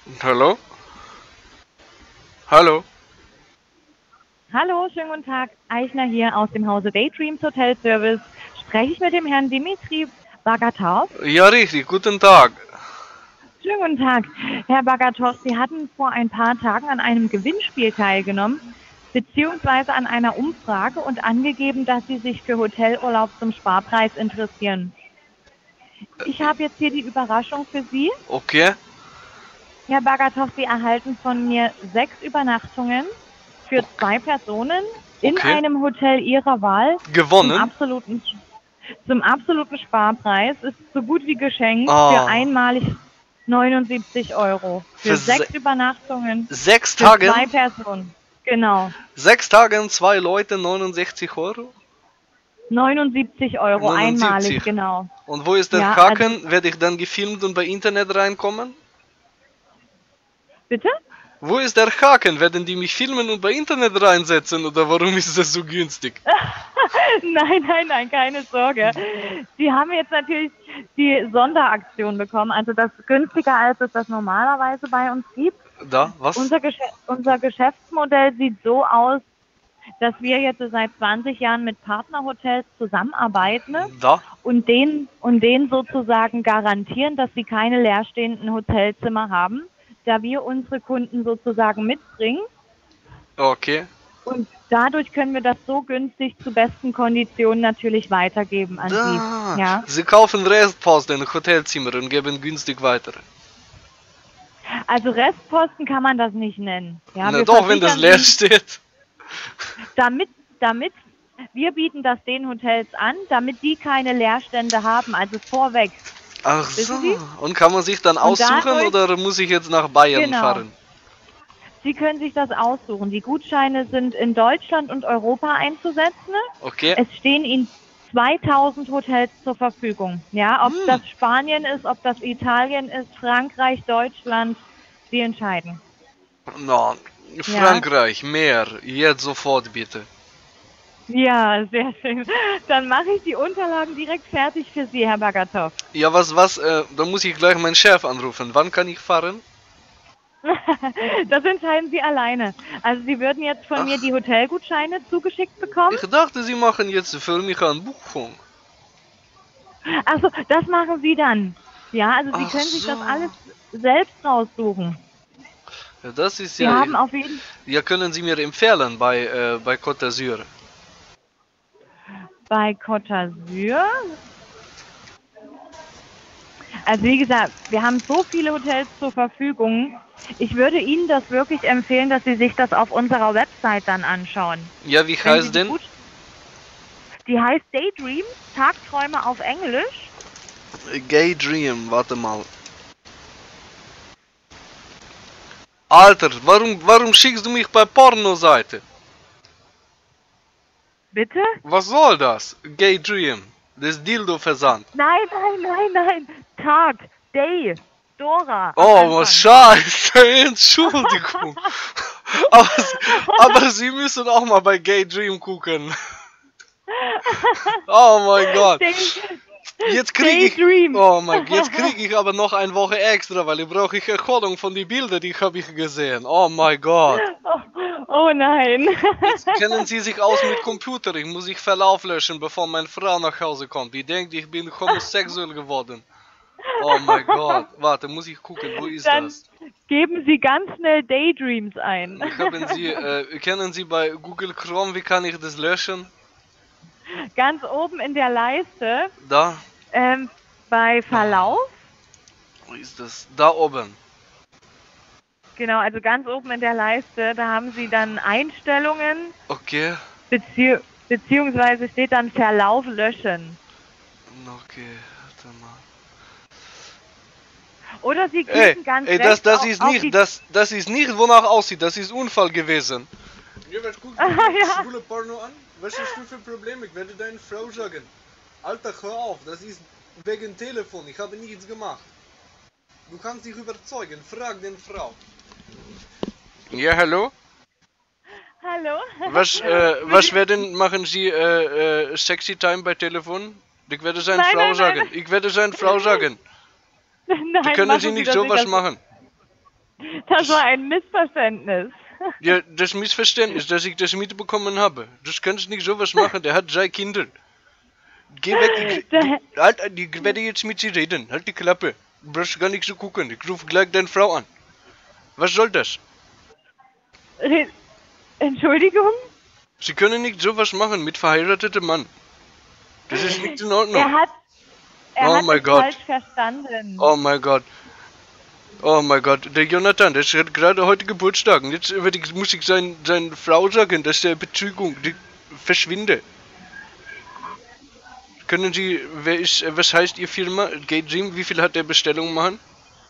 Hallo? Hallo? Hallo, schönen guten Tag. Eichner hier aus dem Hause Daydreams Hotel Service. Spreche ich mit dem Herrn Dimitri Bagatov? Ja, richtig, guten Tag. Schönen guten Tag. Herr Bagatov, Sie hatten vor ein paar Tagen an einem Gewinnspiel teilgenommen, beziehungsweise an einer Umfrage und angegeben, dass Sie sich für Hotelurlaub zum Sparpreis interessieren. Ich habe jetzt hier die Überraschung für Sie. Okay, Herr Bagatov, Sie erhalten von mir 6 Übernachtungen für 2 Personen in okay. einem Hotel Ihrer Wahl zum Gewonnen? absoluten Sparpreis. Ist so gut wie geschenkt für Ah, einmalig 79 Euro. für Für 6 Übernachtungen sechs für 2 Tagen? Personen. Genau. 6 Tagen, 2 Leute, 69 Euro? 79 Euro einmalig, 79. genau. Und wo ist der Ja, also Haken? Werde ich dann gefilmt und bei Internet reinkommen? bitte? Wo ist der Haken? Werden die mich filmen und bei Internet reinsetzen oder warum ist das so günstig? Nein, keine Sorge. Sie haben jetzt natürlich die Sonderaktion bekommen, also das günstiger, als es das normalerweise bei uns gibt. Da, was? Unser Geschäftsmodell sieht so aus, dass wir jetzt seit 20 Jahren mit Partnerhotels zusammenarbeiten Da? und denen sozusagen garantieren, dass sie keine leerstehenden Hotelzimmer haben, da wir unsere Kunden sozusagen mitbringen. Okay. Und dadurch können wir das so günstig zu besten Konditionen natürlich weitergeben an Sie. Da. Ja. Sie kaufen Restpost in Hotelzimmer und geben günstig weiter. Also Restposten kann man das nicht nennen. Ja, Na wir doch, wenn das versichern leer Sie, steht. damit wir bieten das den Hotels an, damit die keine Leerstände haben, also vorweg. Ach so. Wissen Sie? Und kann man sich dann Und aussuchen dadurch, oder muss ich jetzt nach Bayern genau, fahren? Sie können sich das aussuchen. Die Gutscheine sind in Deutschland und Europa einzusetzen. Okay. Es stehen Ihnen 2000 Hotels zur Verfügung. Ja, ob Hm. das Spanien ist, ob das Italien ist, Frankreich, Deutschland, Sie entscheiden. Na, Ja, Frankreich, mehr. Jetzt sofort bitte. ja, sehr schön. Dann mache ich die Unterlagen direkt fertig für Sie, Herr Bagatov. Ja, da muss ich gleich meinen Chef anrufen. Wann kann ich fahren? Das entscheiden Sie alleine. Also Sie würden jetzt von mir Ach, die Hotelgutscheine zugeschickt bekommen. ich dachte, Sie machen jetzt für mich eine Buchung. Also das machen Sie dann. Ja, also Sie Ach können sich das so. alles selbst raussuchen. Ja, das ist Sie ja. haben auf jeden Ja, können Sie mir empfehlen bei Côte d'Azur? bei Côte d'Azur. Also wie gesagt, wir haben so viele Hotels zur Verfügung. Ich würde Ihnen das wirklich empfehlen, dass Sie sich das auf unserer Website dann anschauen. Ja, wie Wenn Sie heißt die denn? gut, die heißt Daydreams, Tagträume auf Englisch. Gay Dream, warte mal. Alter, warum schickst du mich bei Pornoseite? Bitte? Was soll das? Gay Dream. Das Dildo-Versand. Nein. Tag, Day, Dora am Oh, was Anfang. scheiße, Entschuldigung. Aber Sie müssen auch mal bei Gay Dream gucken. Oh mein Gott. Jetzt kriege ich. Daydream. Oh mein Gott, jetzt kriege ich aber noch eine Woche extra, weil ich brauche Erholung von den Bildern, die habe ich gesehen. Oh mein Gott. Oh nein. Jetzt kennen Sie sich aus mit Computer. Ich muss ich Verlauf löschen, bevor meine Frau nach Hause kommt. Die denkt, ich bin homosexuell geworden. Oh mein Gott. Warte, muss ich gucken, wo ist Dann das? geben Sie ganz schnell Daydreams ein. Kennen Sie bei Google Chrome, wie kann ich das löschen? Ganz oben in der Leiste, Da? ähm, bei Verlauf, Wo ist das? Da oben. genau, also ganz oben in der Leiste, da haben Sie dann Einstellungen, Okay. beziehungsweise steht dann Verlauf löschen. Okay, warte mal. Oder Sie klicken ganz Ey, rechts auf die... das ist nicht, wonach aussieht. Das ist Unfall gewesen. Ja, was guckst du dir Ja. schwule Porno an? Was hast du für Probleme? Ich werde deine Frau sagen. Alter, hör auf, das ist wegen Telefon. Ich habe nichts gemacht. Du kannst dich überzeugen. Frag den Frau. Ja, hallo? Hallo? Machen Sie sexy time bei Telefon? Ich werde seine Nein, Frau nein, nein, sagen. Ich werde seine Frau sagen. Die nein, können Sie machen Sie nicht das nicht. sowas machen. Das war ein Missverständnis. Ja, das Missverständnis, dass ich das mitbekommen habe. Das kannst nicht sowas machen, der hat 3 Kinder. Geh weg, ich werde jetzt mit sie reden. Halt die Klappe. Du brauchst gar nicht so gucken. Ich rufe gleich deine Frau an. Was soll das? Entschuldigung? Sie können nicht sowas machen mit verheiratetem Mann. Das ist nicht in Ordnung. Er hat Oh mein es Gott. falsch verstanden. Oh mein Gott. Oh mein Gott. Der Jonathan, der hat gerade heute Geburtstag. Und jetzt muss ich seine Frau sagen, dass der Betrügung verschwinde. Können Sie, was heißt Ihr Firma? Gate Dream, wie viel hat der Bestellung machen?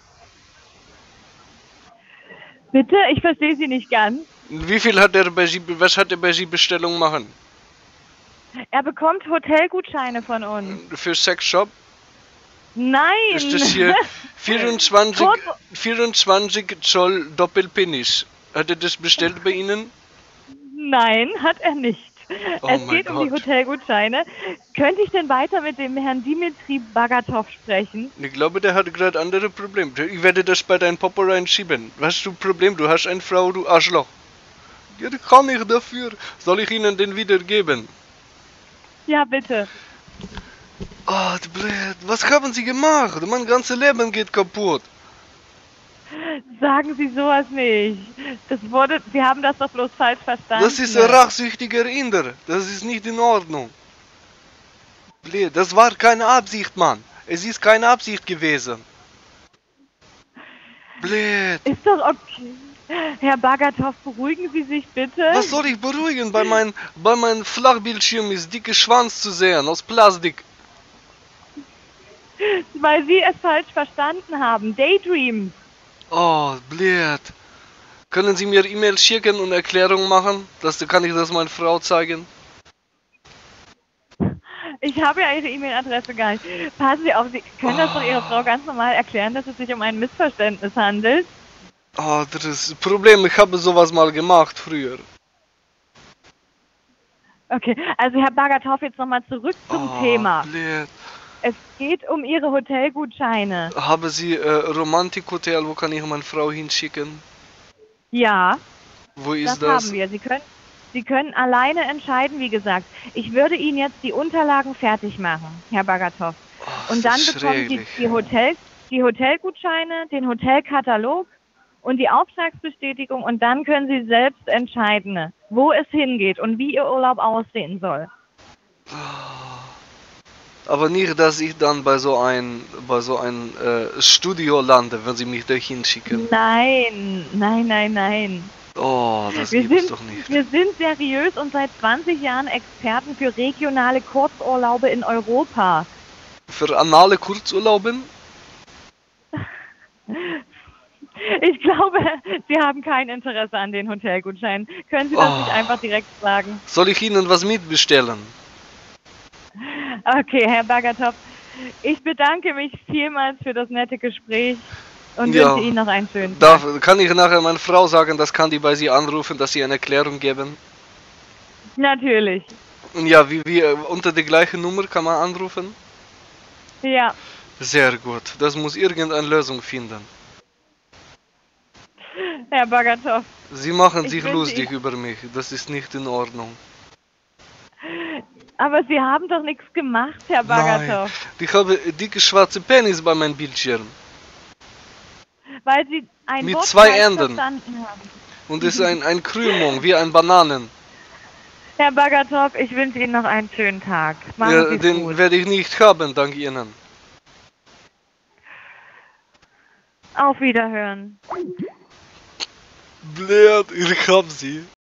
Bitte? Ich verstehe Sie nicht ganz. Wie viel hat er bei Sie, was hat er bei Sie Bestellung machen? Er bekommt Hotelgutscheine von uns. Für Sexshop? Nein! Ist das hier 24 Zoll Doppelpenis? Hat er das bestellt bei Ihnen? Nein, hat er nicht. Oh Es mein geht um die Gott. Hotelgutscheine. Könnte ich denn weiter mit dem Herrn Dimitri Bagatov sprechen? Ich glaube, der hat gerade andere Probleme. Ich werde das bei deinem Popo reinschieben. Was hast du ein Problem? Du hast eine Frau, du Arschloch. Ja, das kann ich dafür. Soll ich Ihnen den wiedergeben? Ja, bitte. Oh, blöd. Was haben Sie gemacht? Mein ganzes Leben geht kaputt. Sagen Sie sowas nicht. Sie haben das doch bloß falsch verstanden. Das ist ein rachsüchtiger Inder. Das ist nicht in Ordnung. Blöd. Das war keine Absicht, Mann. Es ist keine Absicht gewesen. Blöd. Ist doch okay. Herr Bagatov, beruhigen Sie sich bitte. Was soll ich beruhigen? Bei meinem Flachbildschirm ist dicker Schwanz zu sehen, aus Plastik. Weil Sie es falsch verstanden haben. Daydreams. Oh, blöd. Können Sie mir E-Mail schicken und Erklärung machen? Kann ich das meiner Frau zeigen? Ich habe ja Ihre E-Mail-Adresse gar nicht. Passen Sie auf, Sie können das doch Ihrer Frau ganz normal erklären, dass es sich um ein Missverständnis handelt. Oh, das ist ein Problem. Ich habe sowas mal gemacht früher. Okay, also Herr Bagatov, jetzt nochmal zurück zum Thema. Blöd. Es geht um Ihre Hotelgutscheine. Haben Sie Romantikhotel, wo kann ich meine Frau hinschicken? Ja, Wo ist das das? haben wir. Sie können alleine entscheiden, wie gesagt. Ich würde Ihnen jetzt die Unterlagen fertig machen, Herr Bagatov. Ach, Und das dann ist bekommen Sie schrecklich. die Hotelgutscheine, den Hotelkatalog und die Auftragsbestätigung und dann können Sie selbst entscheiden, wo es hingeht und wie Ihr Urlaub aussehen soll. Aber nicht, dass ich dann bei so ein Studio lande, wenn Sie mich da hinschicken. Nein, nein, nein, nein. Oh, das Wir gibt's sind, doch nicht. wir sind seriös und seit 20 Jahren Experten für regionale Kurzurlaube in Europa. Für anale Kurzurlauben? Ich glaube, Sie haben kein Interesse an den Hotelgutscheinen. Können Sie das nicht einfach direkt sagen? Soll ich Ihnen was mitbestellen? Okay, Herr Bagatov, ich bedanke mich vielmals für das nette Gespräch und Ja. wünsche Ihnen noch einen schönen Tag. Kann ich nachher meiner Frau sagen, das kann die bei Sie anrufen, dass Sie eine Erklärung geben? Natürlich. Und ja, unter der gleichen Nummer kann man anrufen? Ja, Sehr gut. Das muss irgendeine Lösung finden. Herr Bagatov. Sie machen Ich sich wünsche lustig Ihnen- über mich. Das ist nicht in Ordnung. Aber Sie haben doch nichts gemacht, Herr Bagatov. Ich habe dicke schwarze Penis bei meinem Bildschirm. Weil Sie ein Mit Wort 2 falsch Enden. verstanden haben. Und es ist ein Krümmung, wie ein Bananen. Herr Bagatov, ich wünsche Ihnen noch einen schönen Tag. Machen Ja, Sie es den gut. werde ich nicht haben, dank Ihnen. Auf Wiederhören. Blöd, ich hab sie.